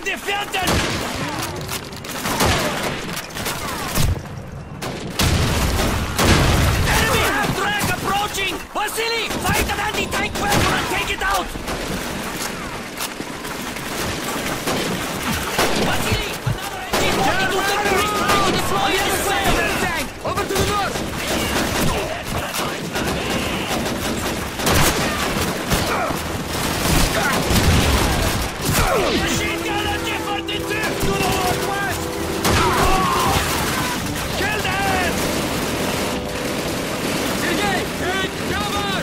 defenden! Enemy half-track approaching! Vasily, fight an anti-tank weapon and take it out! Vasily, another MG-42 terrorist trying to destroy this tank! Over to the north! Machine gun MG-42 to the northwest! Kill them! Sergei, take cover!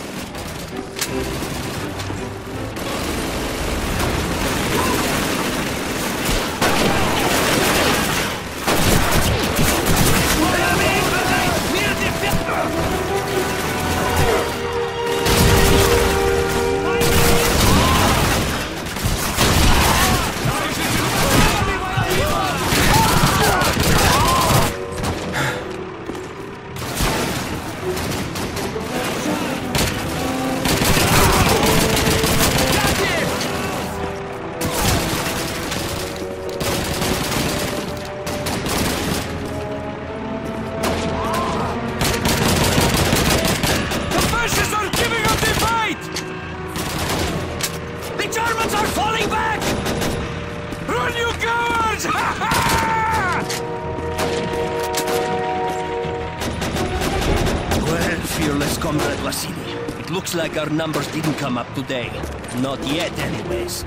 Comrade Vasily. It looks like our numbers didn't come up today. Not yet, anyways.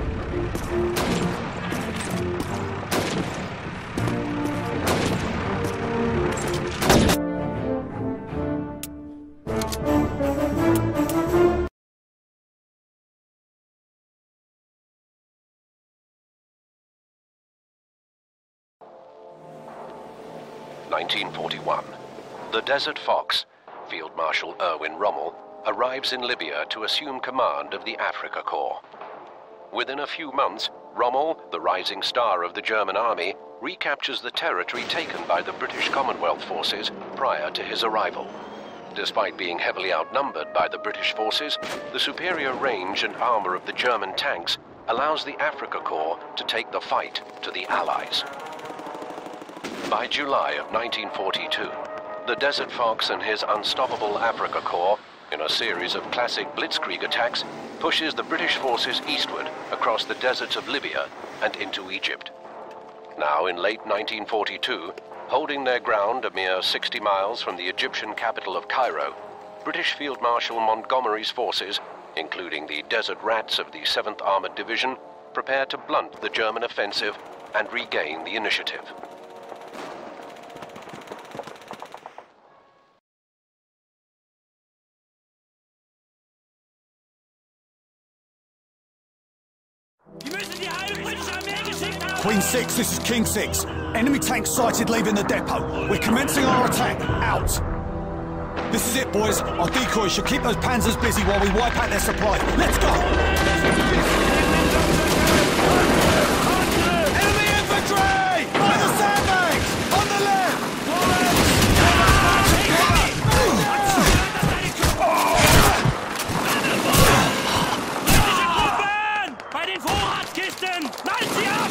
The Desert Fox, Field Marshal Erwin Rommel, arrives in Libya to assume command of the Afrika Korps. Within a few months, Rommel, the rising star of the German army, recaptures the territory taken by the British Commonwealth forces prior to his arrival. Despite being heavily outnumbered by the British forces, the superior range and armor of the German tanks allows the Afrika Korps to take the fight to the Allies. By July of 1942, the Desert Fox and his unstoppable Afrika Korps, in a series of classic blitzkrieg attacks, pushes the British forces eastward across the deserts of Libya and into Egypt. Now in late 1942, holding their ground a mere 60 miles from the Egyptian capital of Cairo, British Field Marshal Montgomery's forces, including the Desert Rats of the 7th Armored Division, prepare to blunt the German offensive and regain the initiative. Queen 6, this is King 6. Enemy tanks sighted leaving the depot. We're commencing our attack. Out. This is it, boys. Our decoys should keep those panzers busy while we wipe out their supply. Let's go! Enemy infantry! By the sandbags! On the left! Bei den Vorratskisten! Knallt sie ab!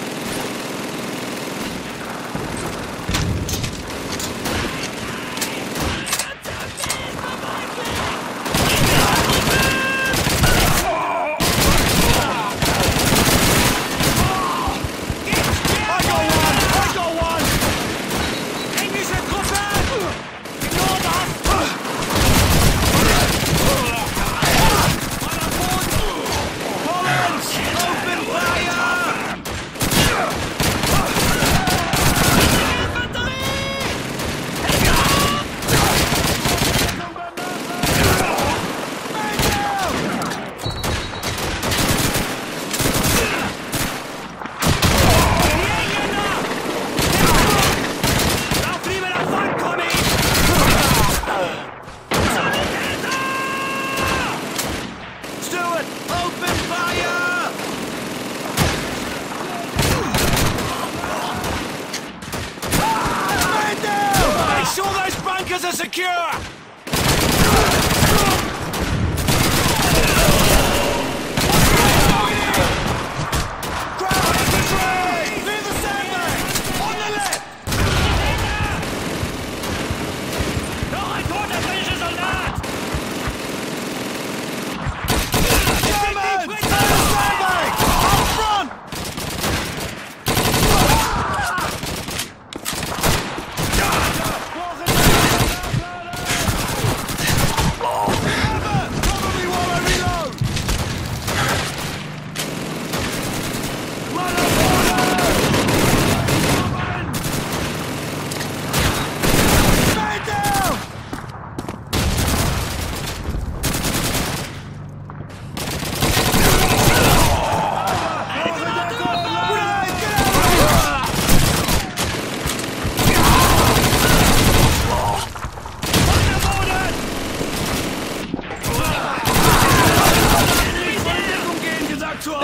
Are secure!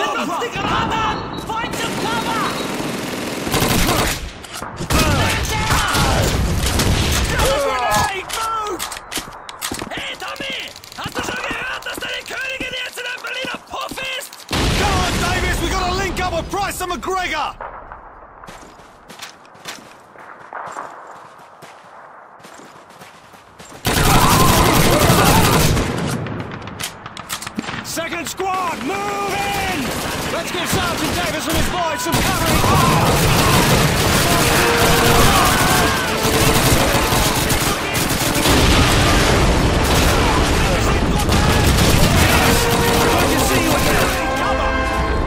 Come on! Find some cover! Hey, Tommy! Hast du schon gehört, dass deine Königin jetzt in einem Berliner Puff ist? Come on, Davis! We gotta link up with Price and McGregor! Second squad, move in! Let's give Sergeant Davis and his boys some covering fire! Good to see you again! Cover!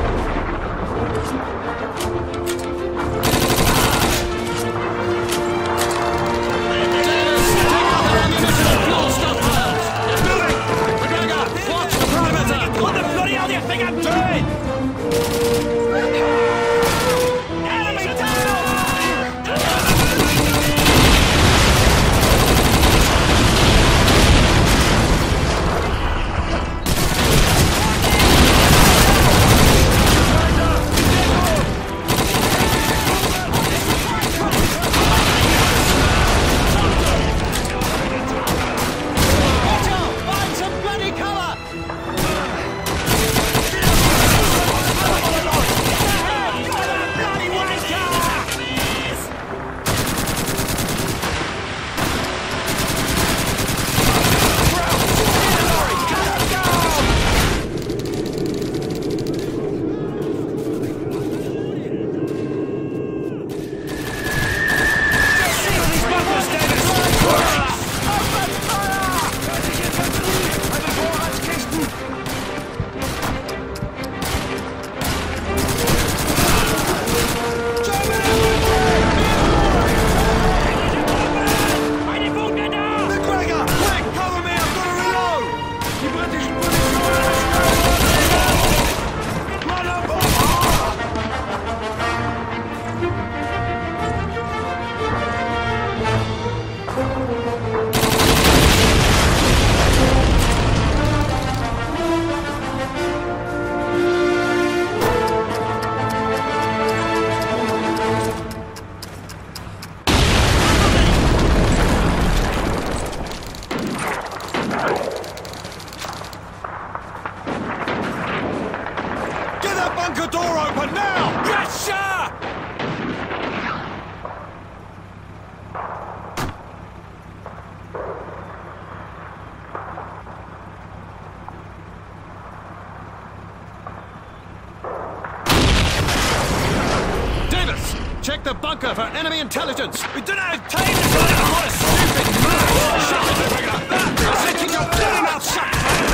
What the bloody hell do you think I'm doing? Enemy Watch out! Find some bloody cover! Bunker door open now! Yes, sir! Davis, check the bunker for enemy intelligence. We don't have time to go down. What a stupid move! Shut it, McGregor! I said keep your bloody mouth shut!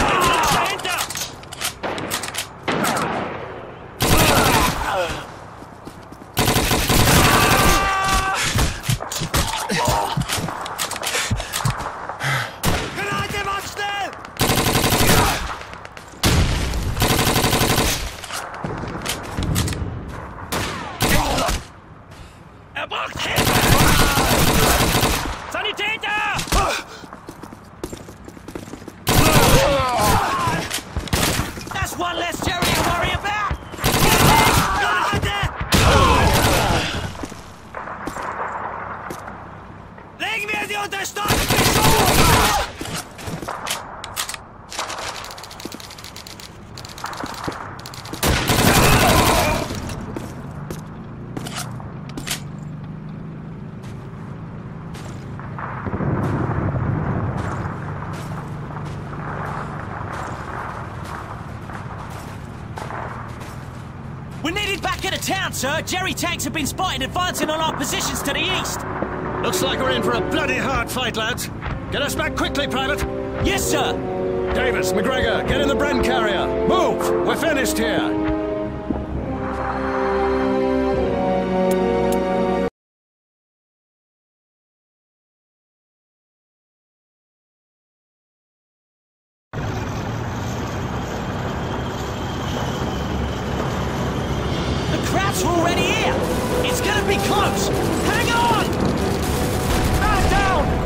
Er braucht Hilfe! Sanitäter! That's one less Jerry to worry about! Legen wir sie unter starken Beschuss! We're needed back into town, sir. Jerry tanks have been spotted advancing on our positions to the east. Looks like we're in for a bloody hard fight, lads. Get us back quickly, Private. Yes, sir. Davis, McGregor, get in the Bren carrier. Move! We're finished here. Krauts are already here! It's gonna be close! Hang on! Man down!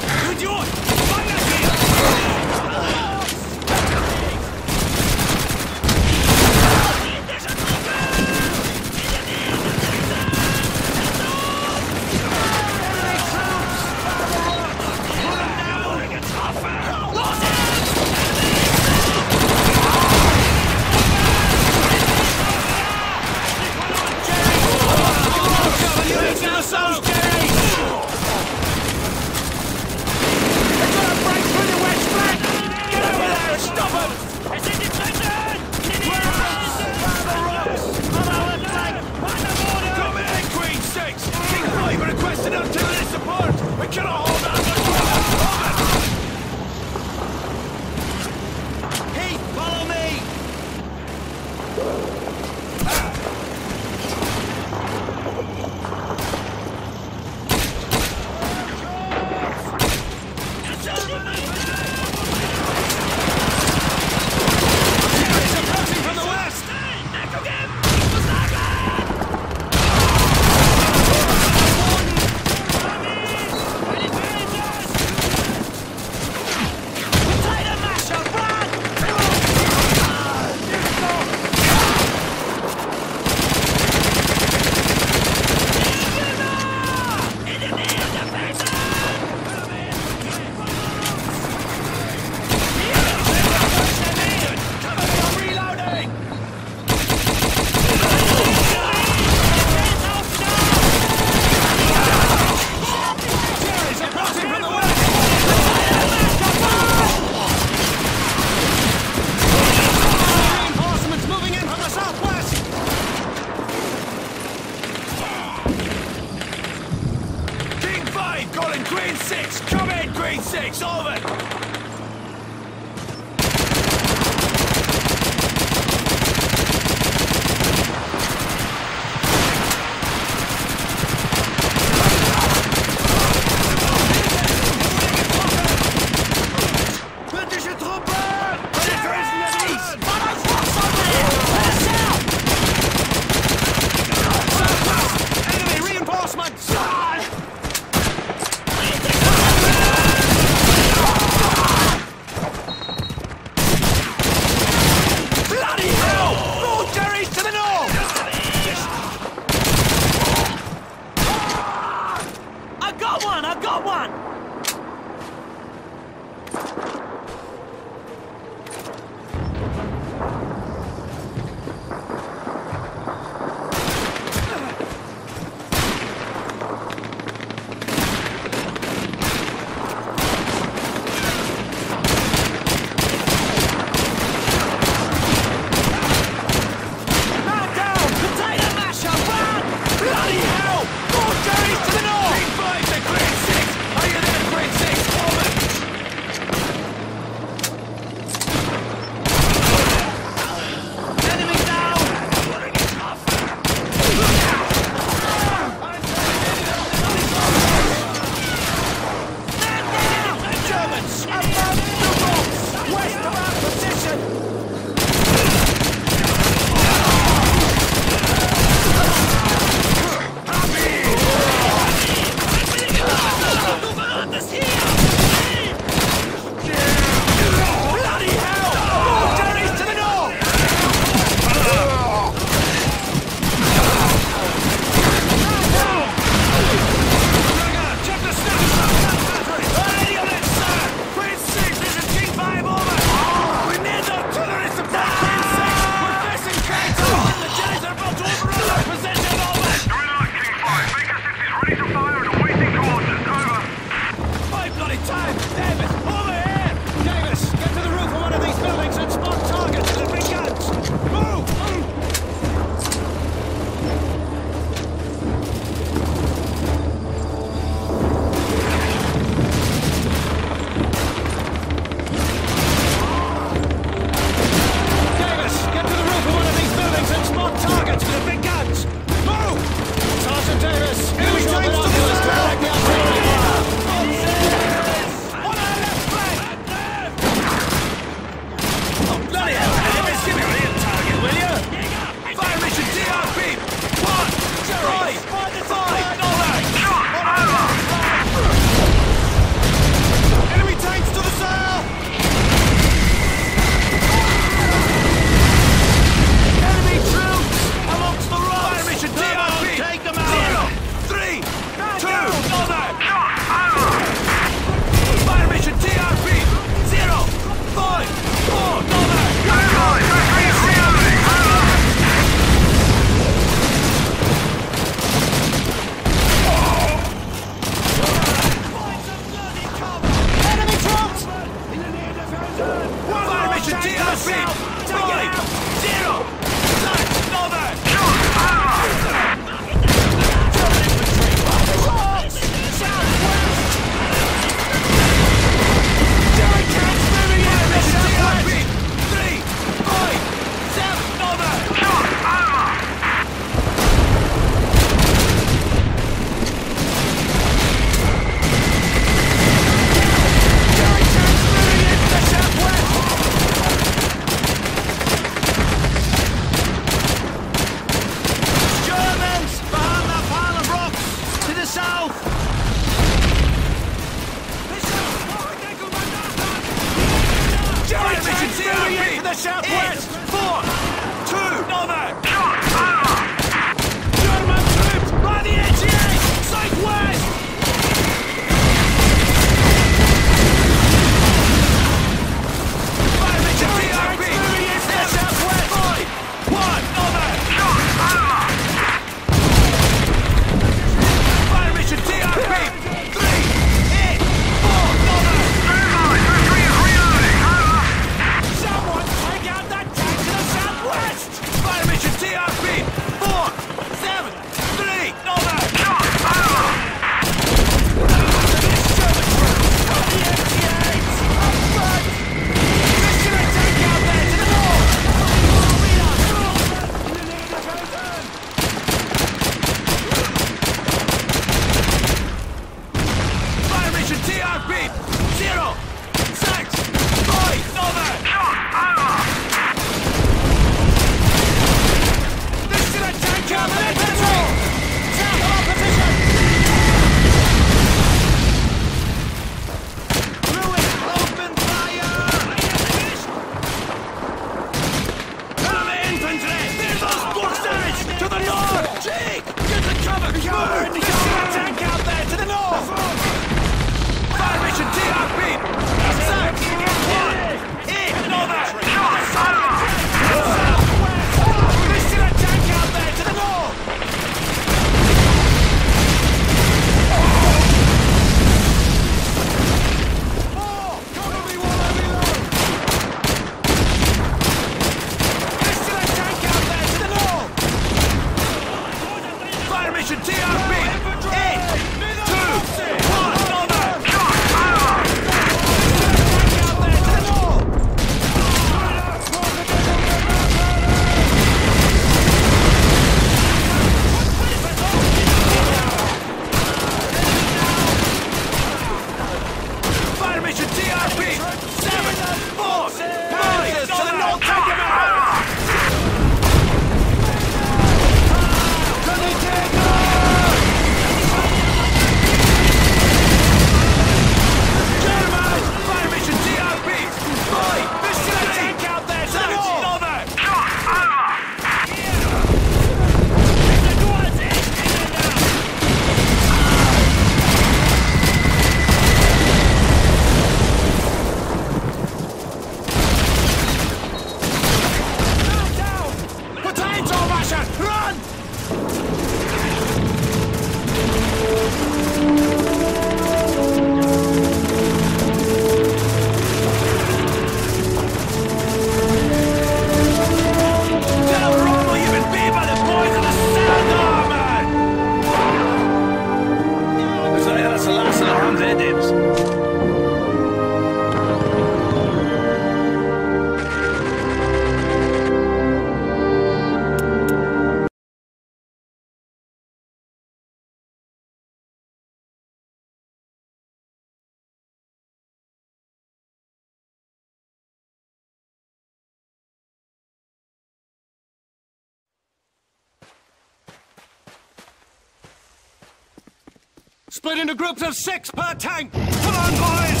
Split into groups of 6 per tank! Come on, boys!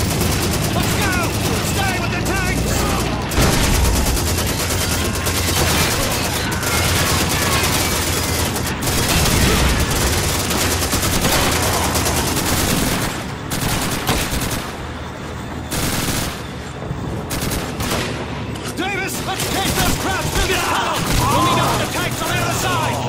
Let's go! Stay with the tanks! Davis, let's chase those crabs through this tunnel! We'll meet up with the tanks on the other side!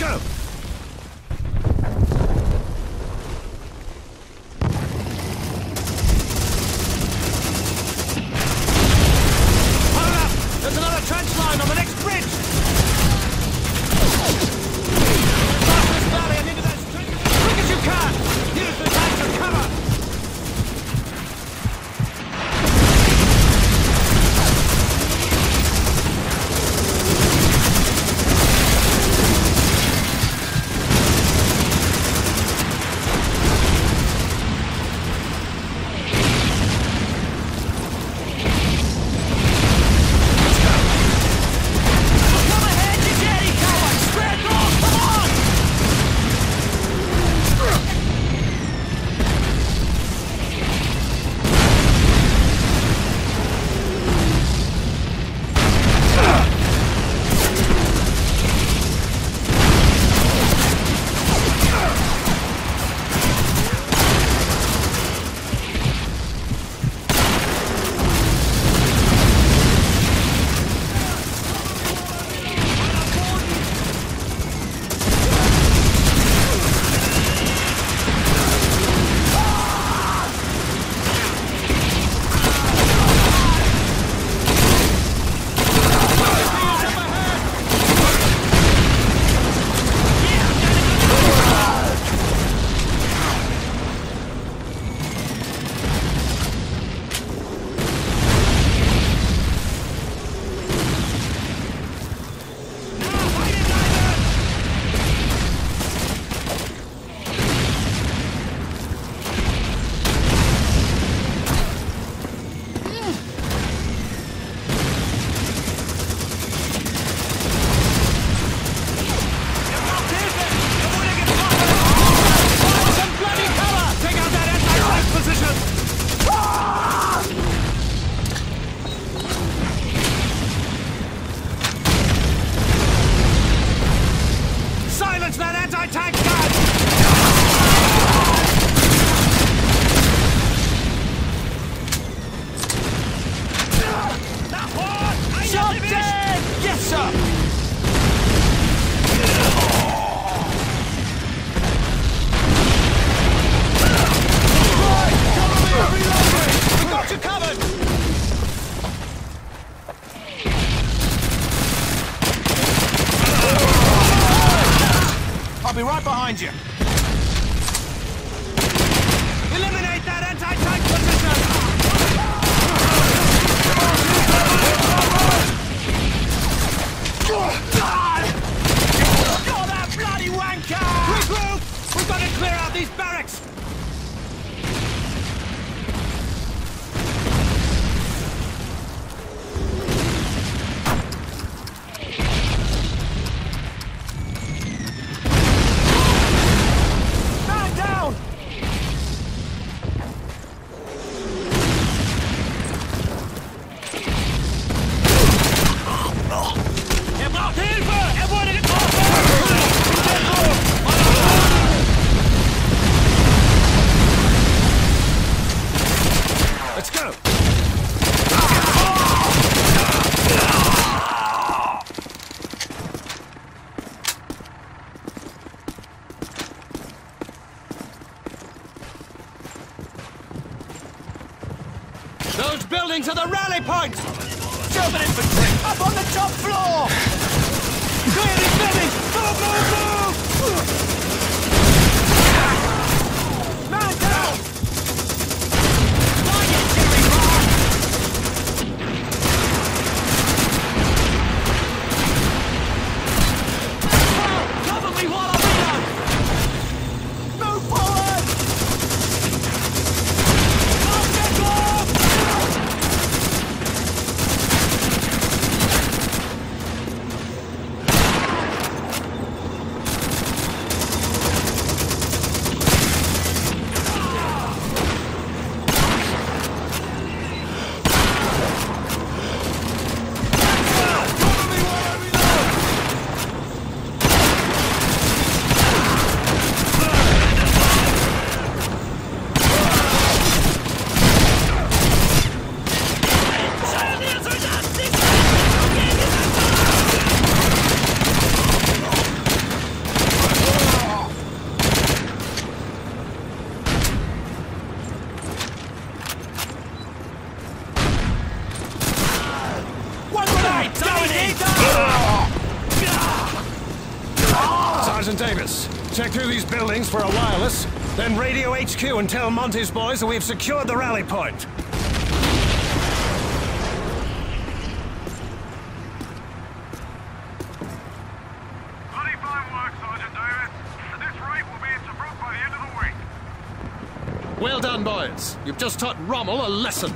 go! Hold up! There's another trench line on the next bridge! Past this valley and into that trench as quick as you can! Use the tank to cover! Silence that anti-tank gun! Shot dead! Yes, sir! Right! Cover me! Reloading! We got you covered! I'll be right behind you. Eliminate that anti-tank position! You're that bloody wanker! Regroup! We've got to clear out these barracks! Let's go! Those buildings are the rally points! German infantry, up on the top floor! Clear these buildings! Move, move, move! Man down! Cover me while I reload! Move forward! Sergeant Davis. Check through these buildings for a wireless, then radio HQ and tell Monty's boys that we've secured the rally point. Bloody fine work, Sergeant Davis. At this rate, we'll be in Tobruk by the end of the week. Well done, boys. You've just taught Rommel a lesson.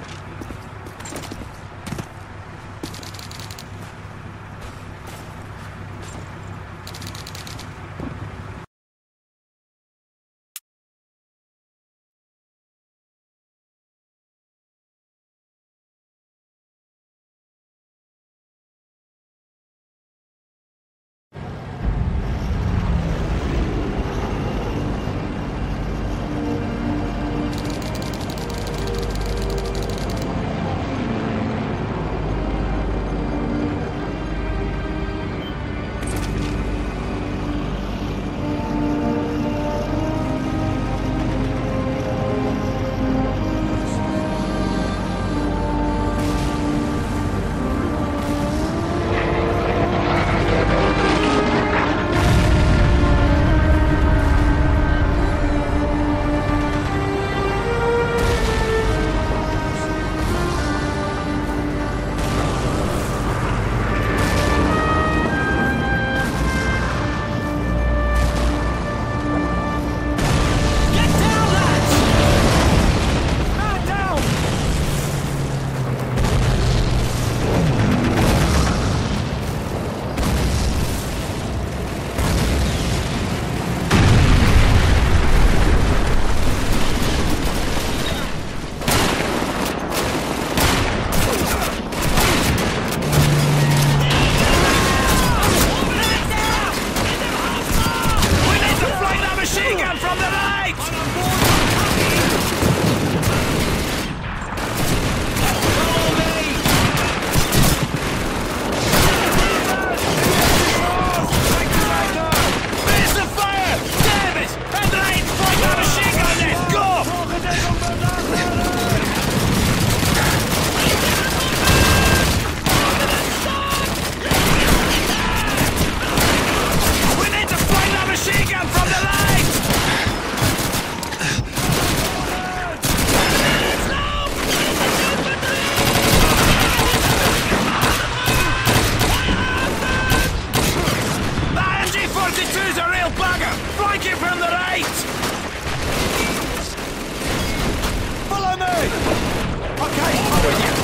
Okay, I'm with you.